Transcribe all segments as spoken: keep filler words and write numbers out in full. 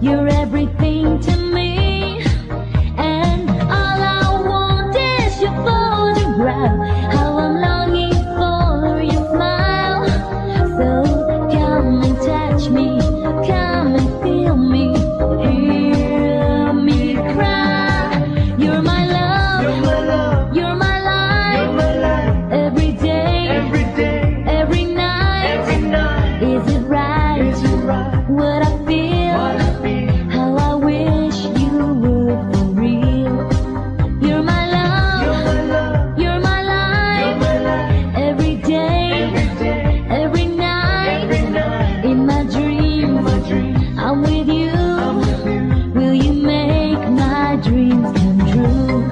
You're everything to me, and all I want is your photograph. How I'm longing for your smile. So come and touch me, come and feel me, hear me cry. You're my love, you're my, love. You're my life, you're my life. Every day, every day, every night, every night. Is it right? Is it right? What I feel, what I feel. How I wish you were for real. You're my love, you're my, love. You're my life, you're my life. Every day, every day, every night, every night. In my dreams, in my dreams. I'm with you. I'm with you. Will you make my dreams come true?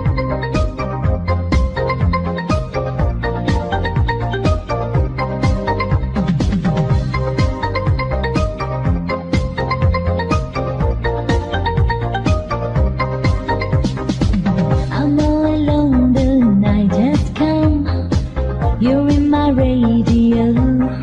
I'm all alone, the night has come. You're in my radio.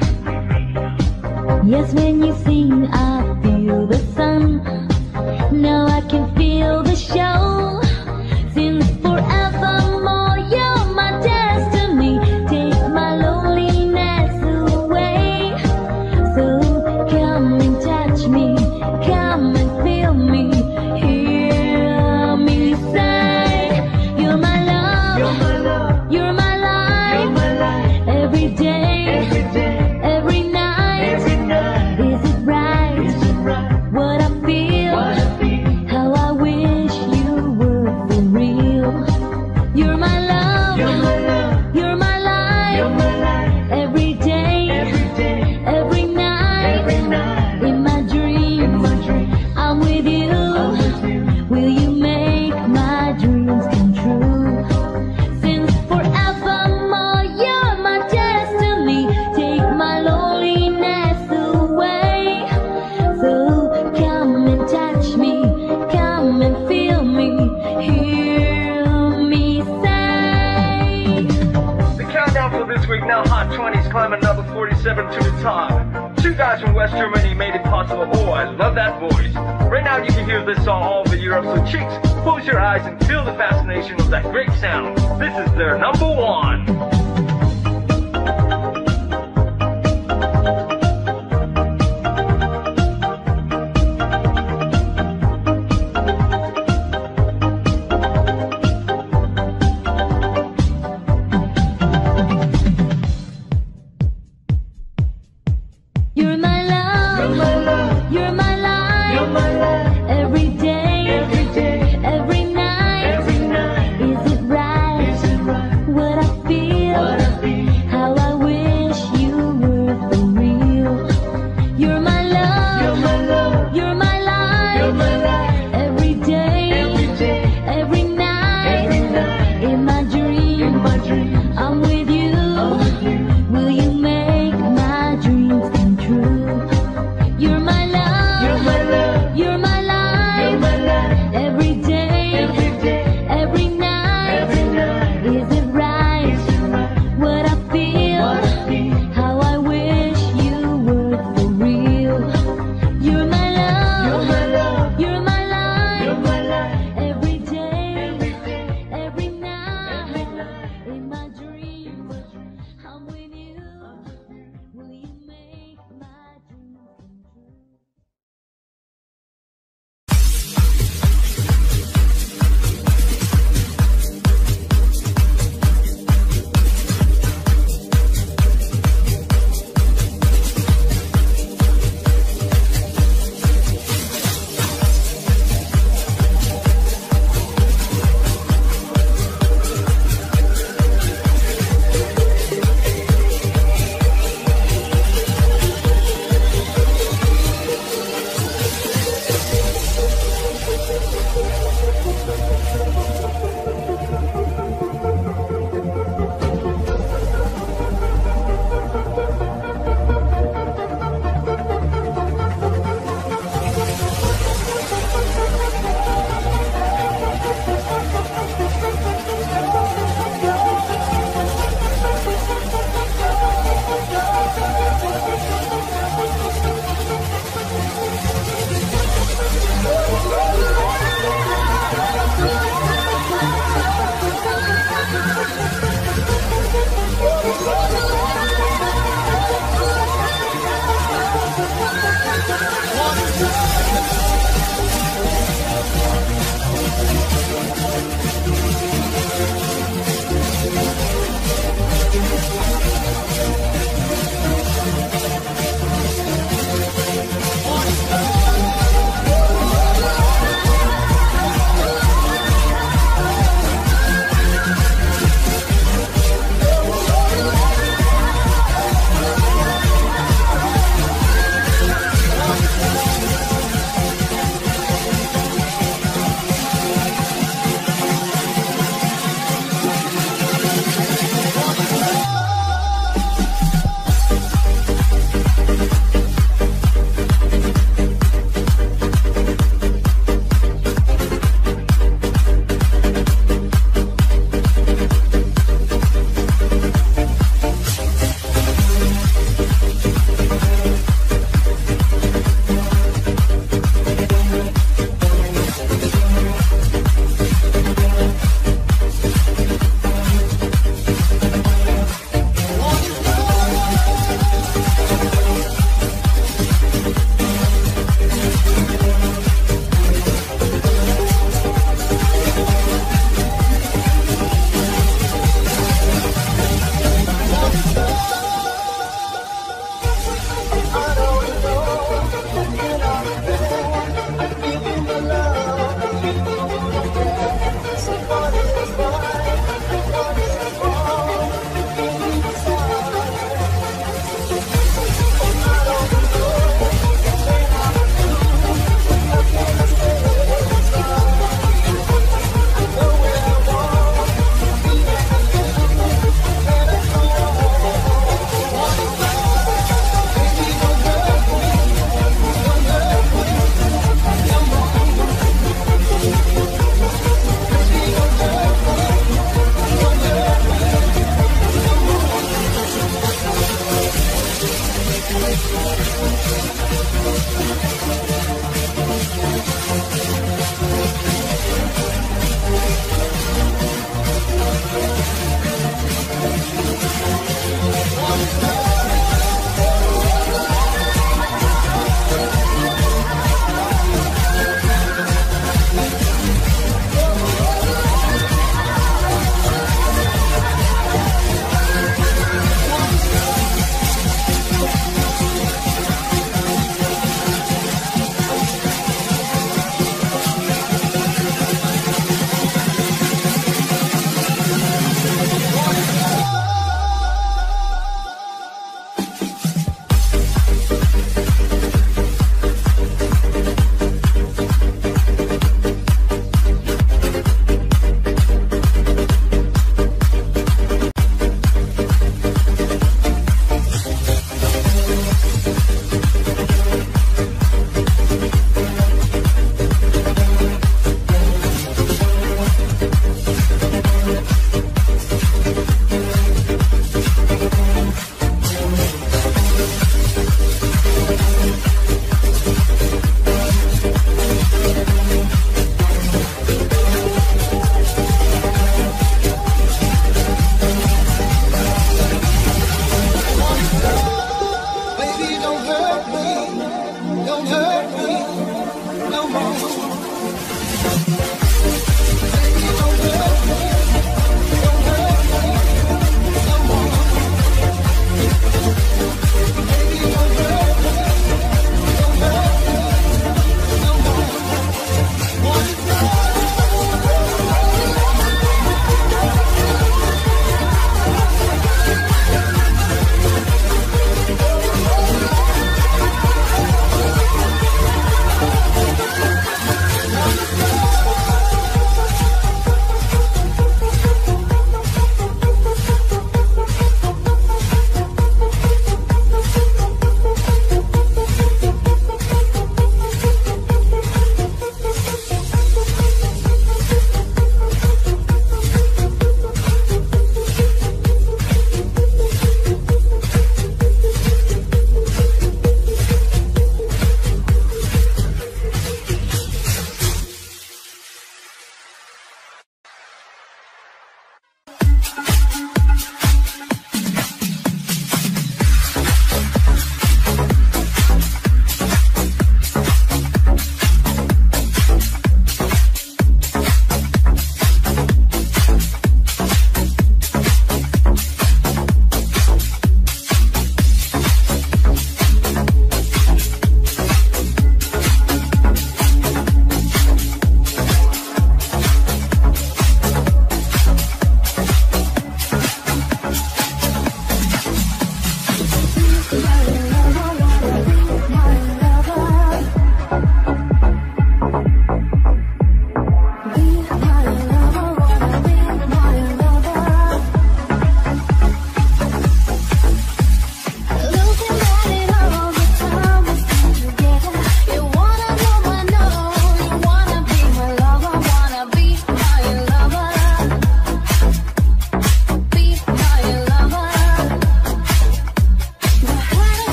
Yes, when you sing, I feel the sun. Now I can feel the show. Since forevermore, you're my destiny. Take my loneliness away. So come and touch me, come and feel me, hear me say, you're my love, you're my, love. You're my life, you're my life. Every day, every day, every night, every night. Is it right? Is it right? What I feel, what I feel. How I wish you were for real. You're my love, you're my, love. You're my life, you're my life. Every day, every day, every night, every night. In my dreams, in my dreams. I'm with you. I'm with you. Will you make my dreams come true? Since forevermore, you're my destiny. Take my loneliness away. So come and touch me, come and feel me, hear me say. The countdown for this week now Hot twenties climbing number forty-seven to the top. Two guys from West Germany made it possible. Oh, I love that voice. Right now you can hear this song all over Europe, so cheeks, close your eyes and feel the fascination of that great sound. This is their number one. You're my love, you're my, love. You're my life, you're my life. Every day, every day, every night, every night. Is it right? Is it right? What I feel,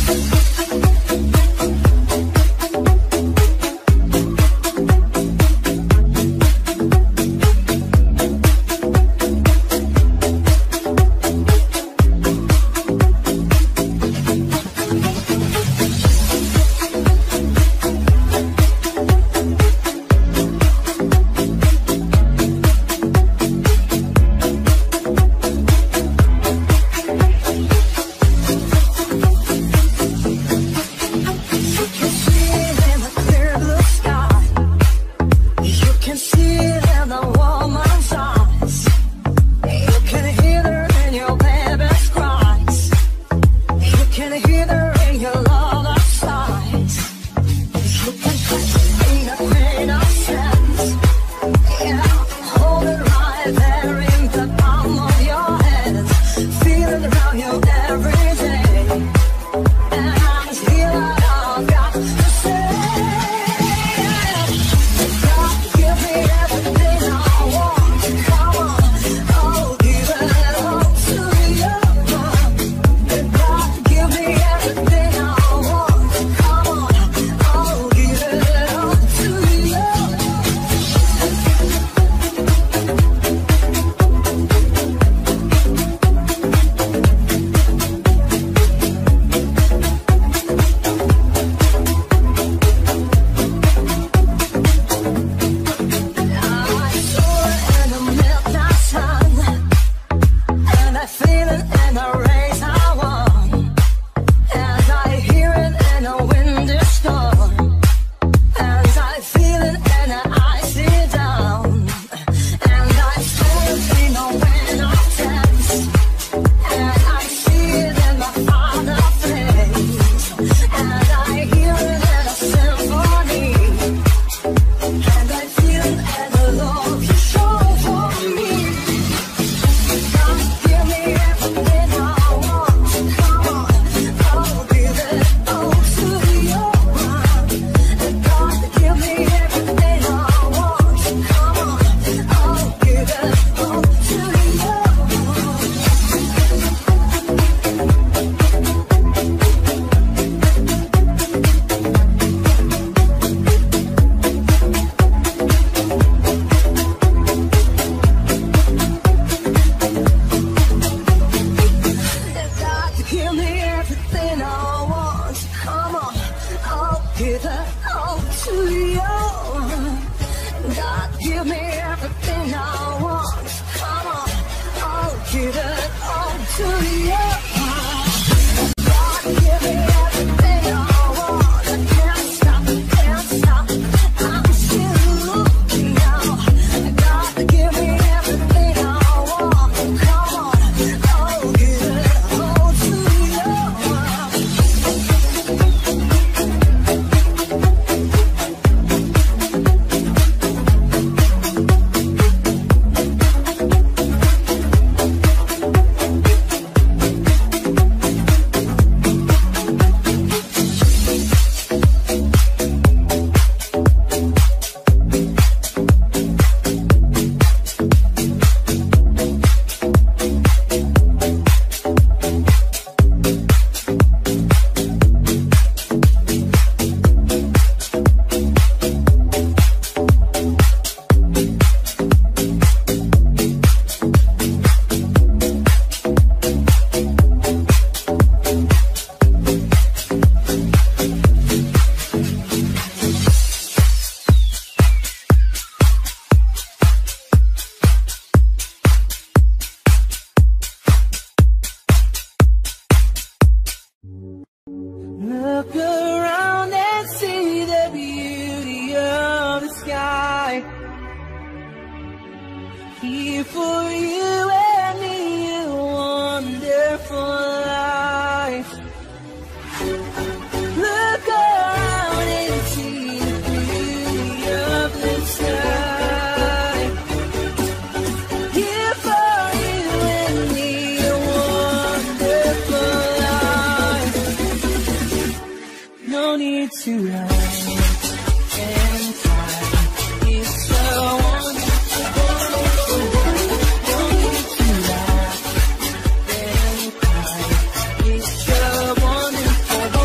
It's a wonderful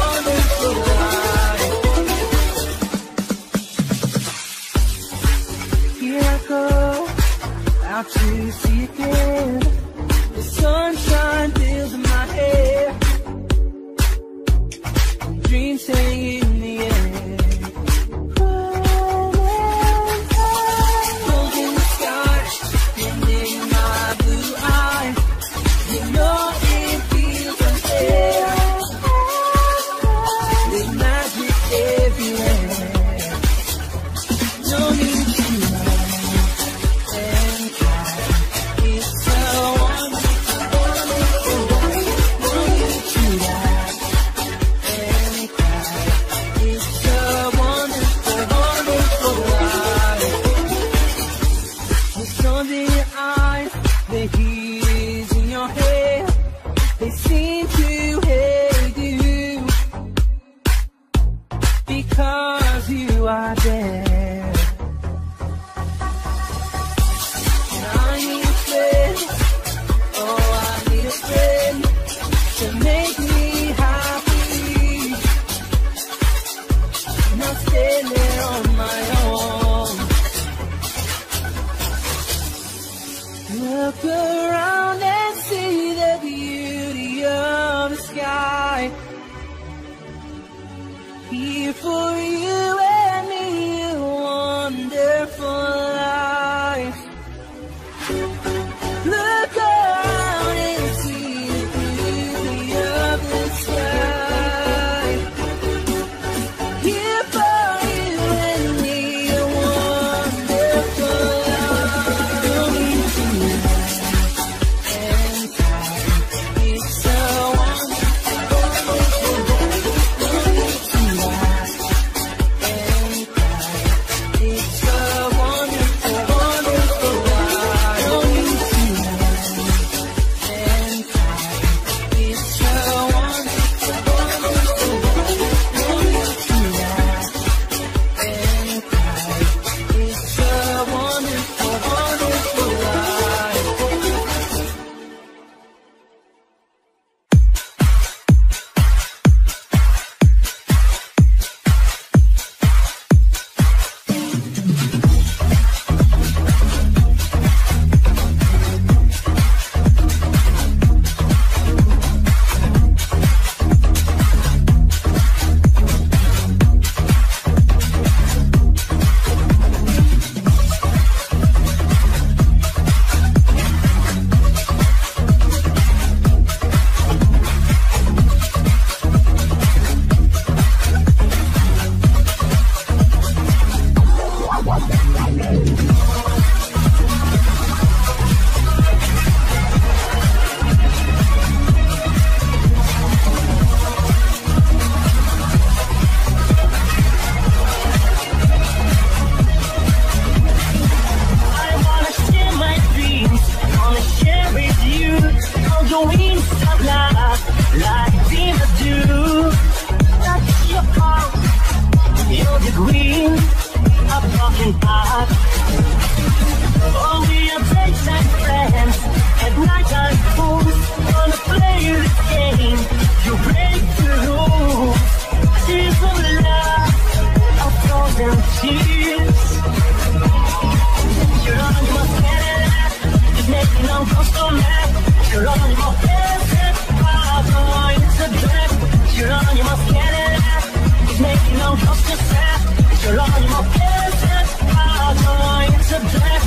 to see again. The sunshine feels in my hair. Dreams hanging in the air. Holding the sky, bending my blue eye. You know it feels unfair. With magic everywhere. No need to run and cry. It's so wonderful, wonderful life. No need to laugh and cry. It's a wonderful, wonderful life. The sun's in your eyes, the heat is in your hair. They seem to hate you because you are there. And I need a friend, oh I need a friend to make me happy. Not staying there on my own. Look around and see the beauty of the sky. Here for you and me, a wonderful life. Look around and see the beauty of the sky. Here for you and me, a wonderful life. No need to laugh and cry. It's a wonderful, wonderful life. No need to laugh and cry. It's a wonderful, wonderful life. No need to laugh and cry. It's a wonderful, wonderful life. No need to laugh and cry. It's a wonderful, wonderful life. I wanna share my dreams, wanna share with you all the wings of love, like dreams do. Touch your heart, you're the queen of broken heart. Oh, we are daytime friends, at nighttime fools, wanna play this game, you break the rules. Tears of love, of frozen tears. You're on your head, it's making no customer. You're on your head, I'm it's a dress. You're on your head, it's making no customer. You're on your head, I'm it's a dress.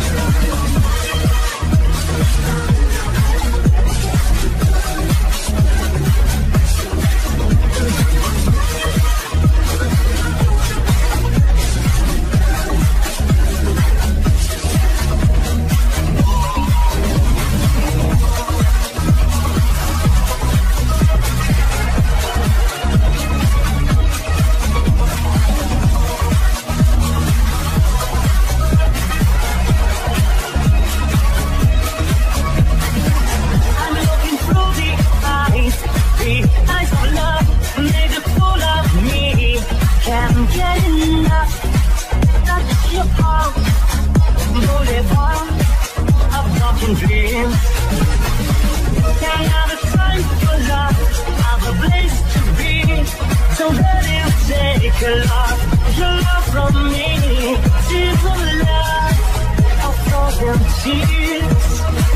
Take a lot, your love from me. She's a love of them tears.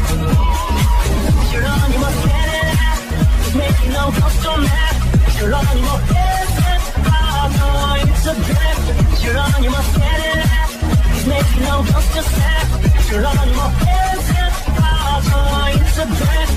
Geronimo Cadillac, making no custom map. Geronimo isn't going to drift. Geronimo Cadillac, making no custom map. Geronimo isn't going to drift.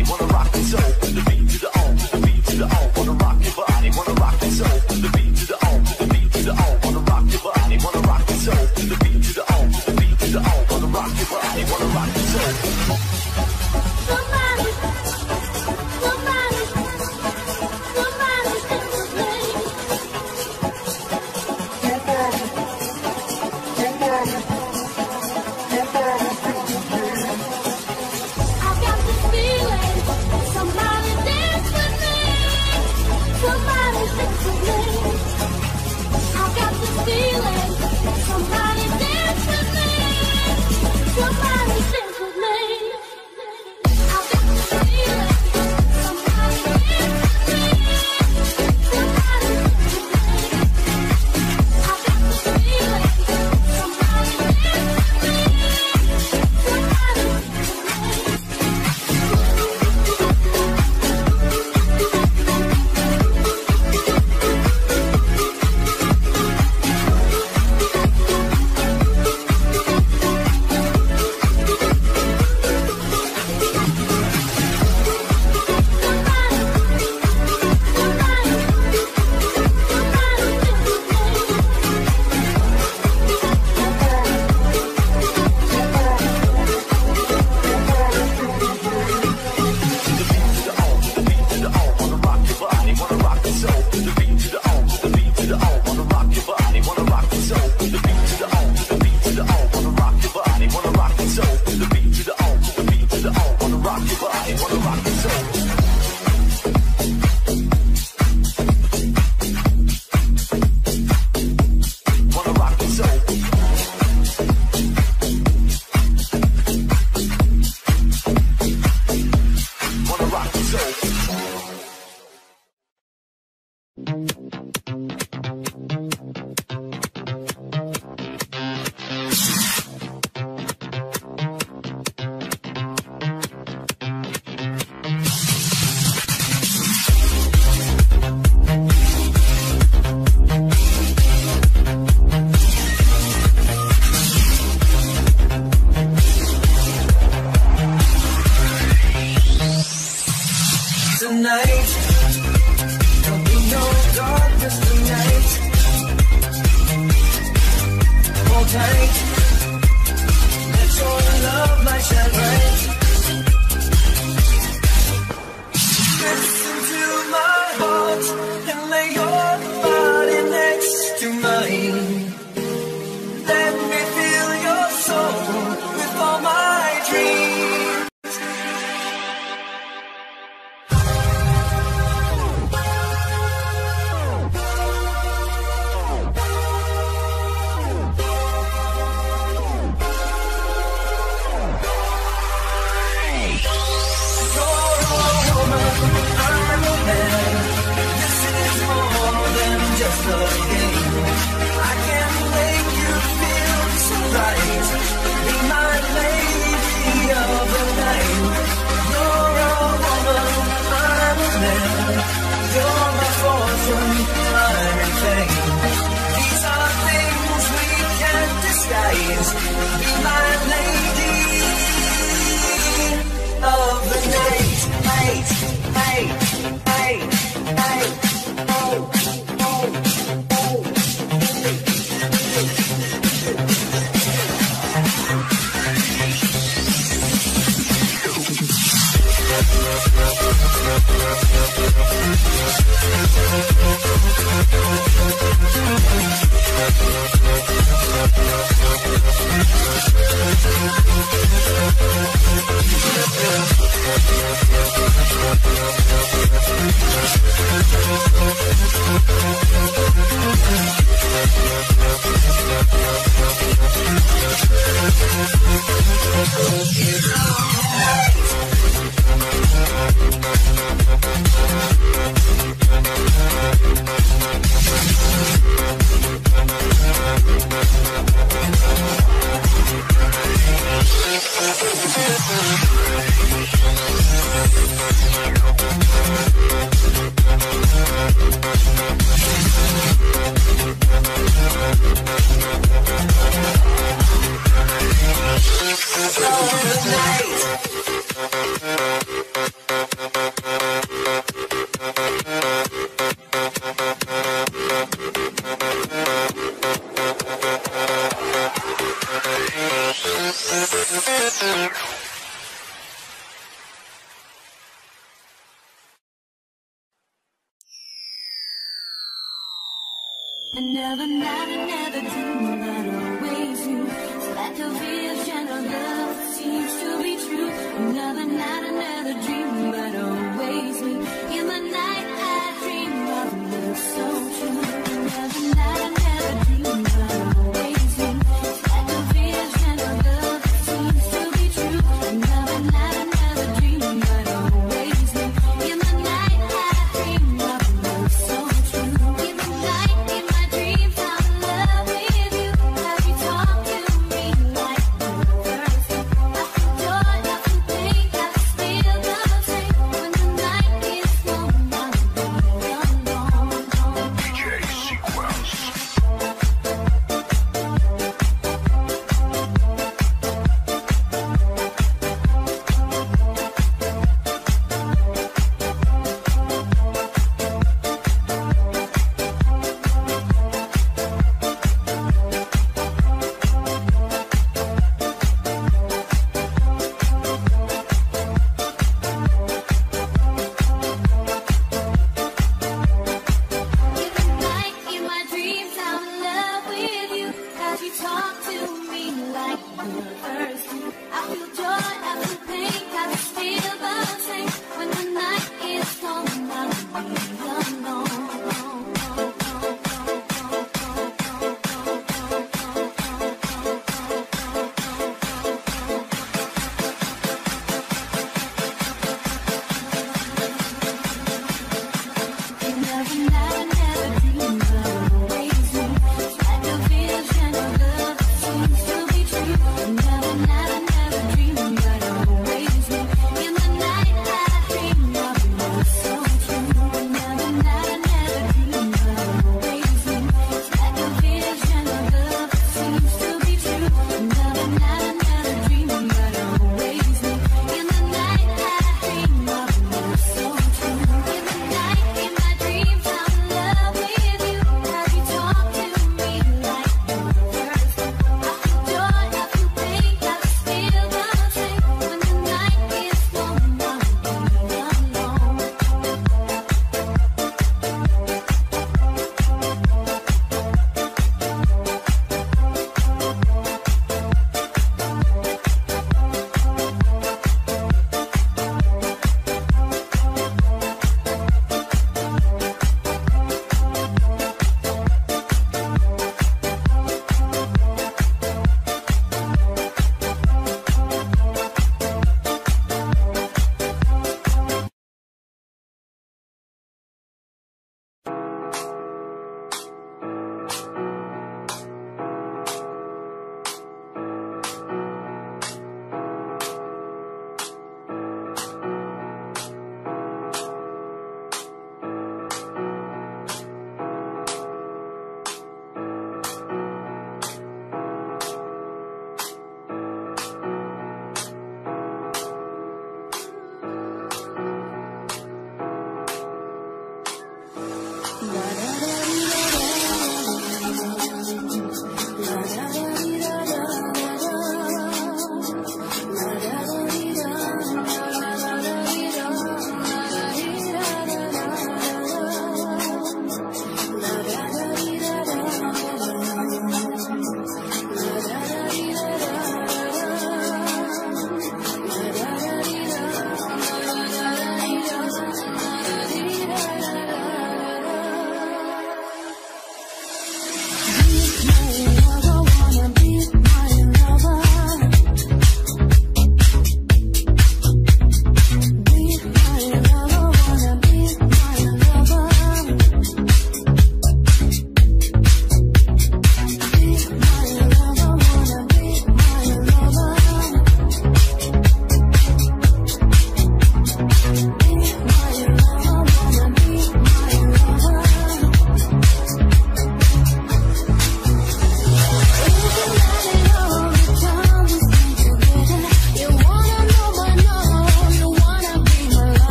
body, wanna rock your soul. The beat to the on, the beat to the on, wanna rock your body, wanna rock your soul. The beat to the on, the beat to the on, wanna rock your body, wanna rock your soul. The beat to the on, the beat to the on, wanna rock your body, wanna rock your soul. Somebody, somebody, somebody sing with me. I've got this feeling. Somebody dance with me. Somebody sing with me. I've got this feeling. Somebody dance with me. Somebody sing with me. I've got this feeling. Somebody dance with me. Somebody sing with me. I've got this feeling. Somebody dance with me. Somebody sing with me. Tonight, there'll be no darkness tonight. Hold tight, let your love light shine bright. Listen to my heart and lay your body next to mine. Let me fill your soul with all my dreams. Be my lady of the night, night, night, night, night, oh, oh, oh. Night. Another night, another dream, but always you. It's like a vision of love seems to be true. Another night, another dream, but always me. In the night, I dream of love so true. Another night, another dream, but always you. It's like a vision of love seems to be true. Another night, another dream, but always me. In the night, I dream of love so true. In the night, in my dreams, I'm in love with you. Have you talked to me like the first? I adore you, think I still love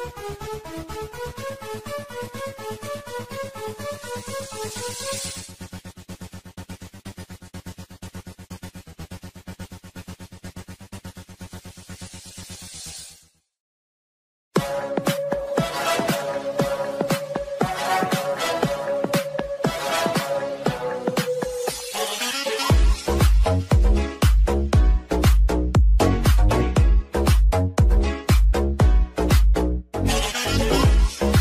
Thank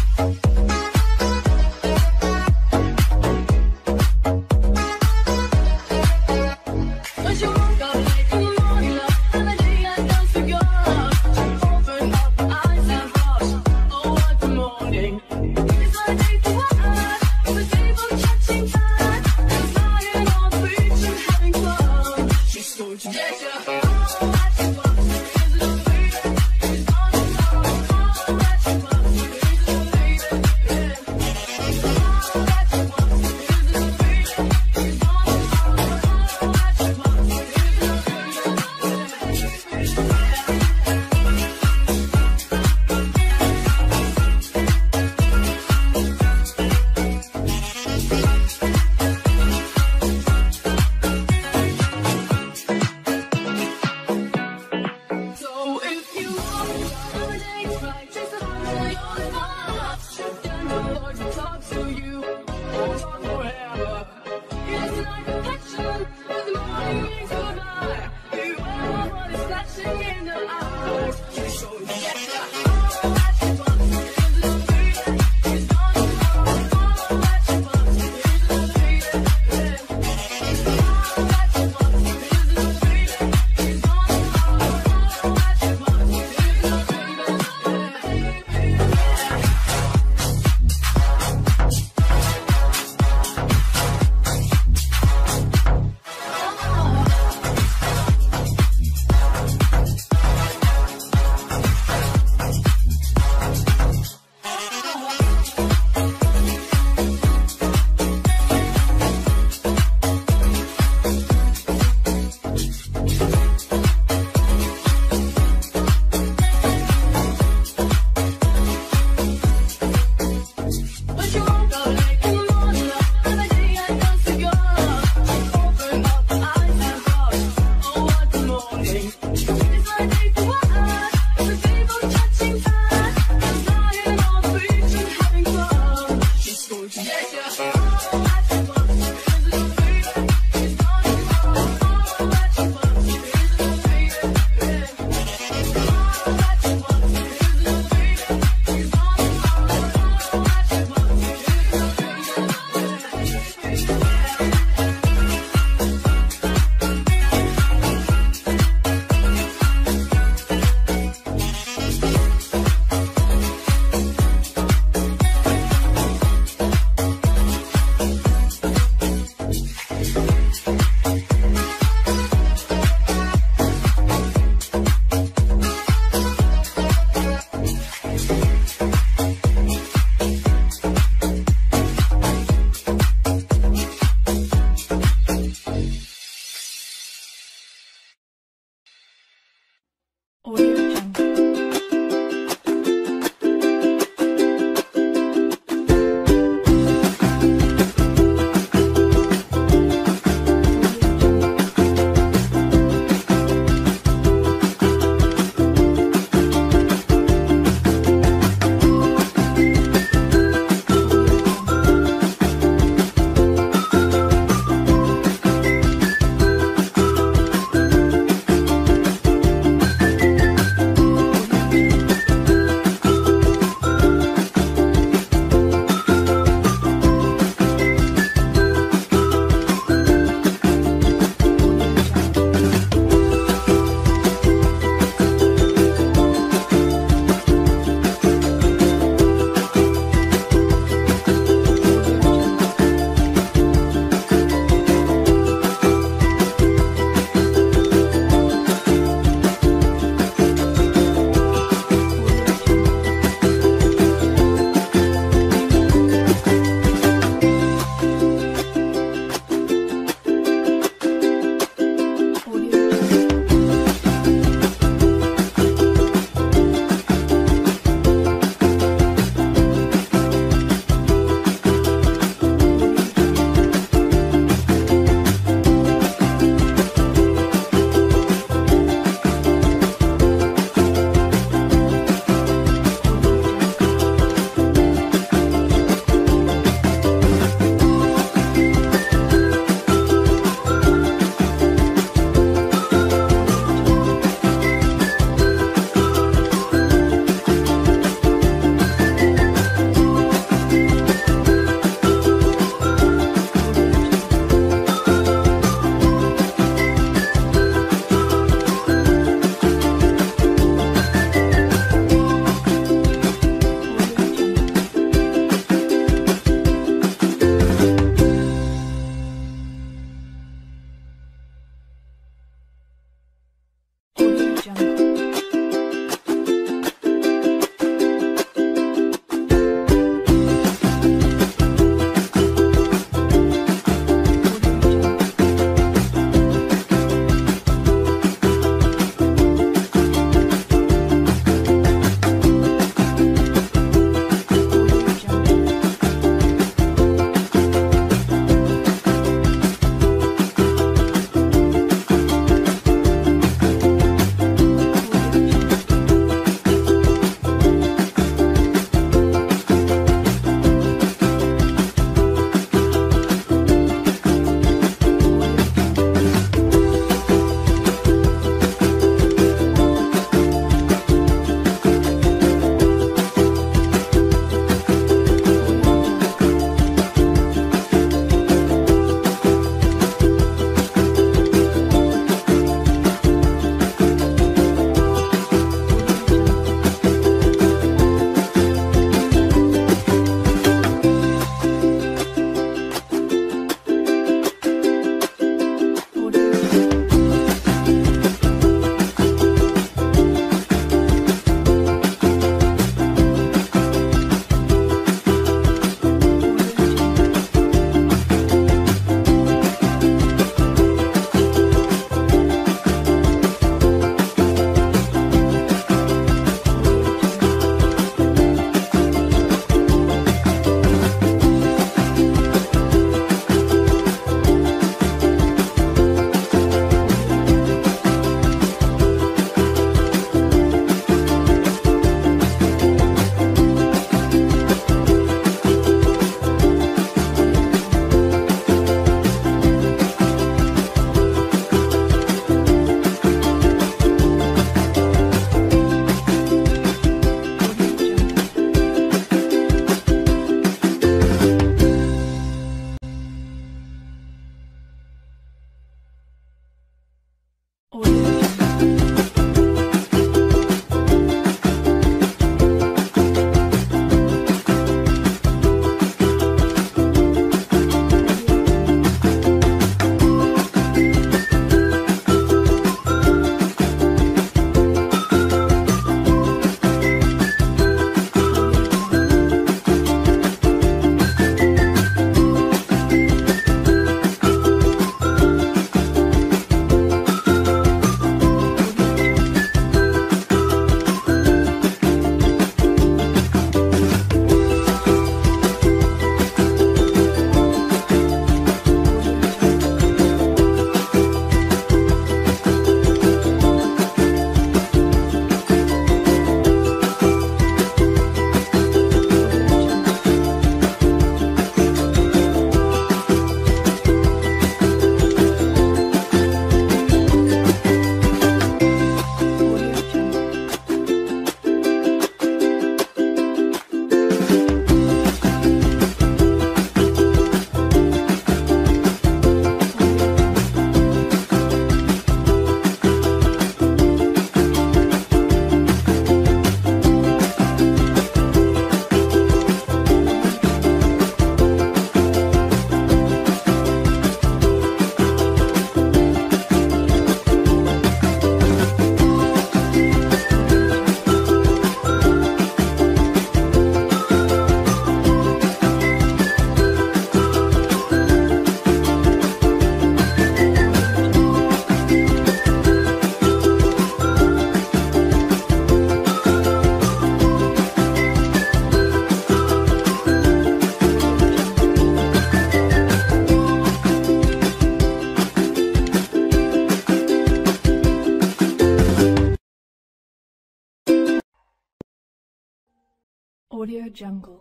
Audio Jungle.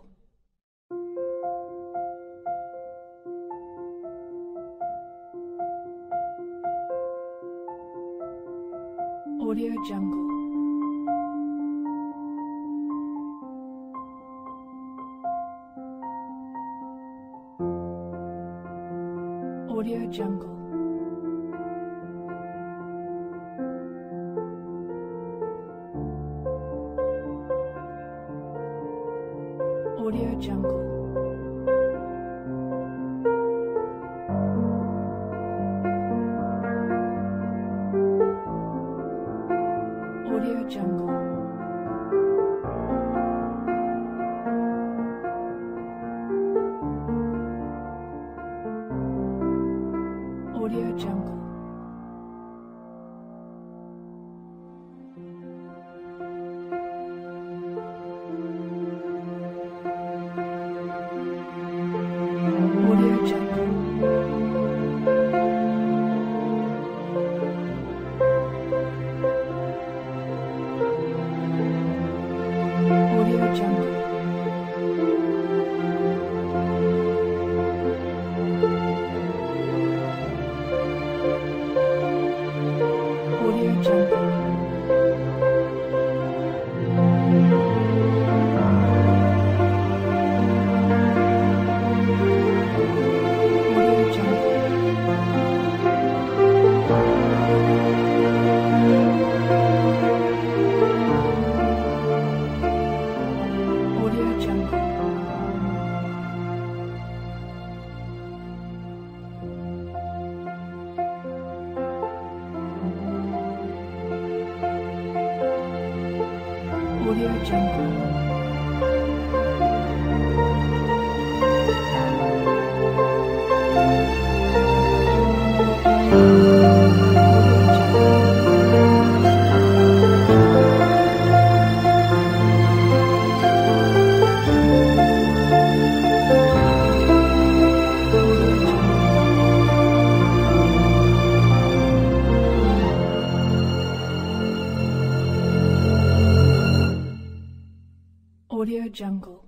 Audio Jungle. Audio Jungle. Audio Jungle. Audio Jungle. Audio Jungle. Audio Jungle. Audio Jungle. Audio Jungle. Audio Jungle. Audio Jungle. Audio Jungle. Audio Jungle.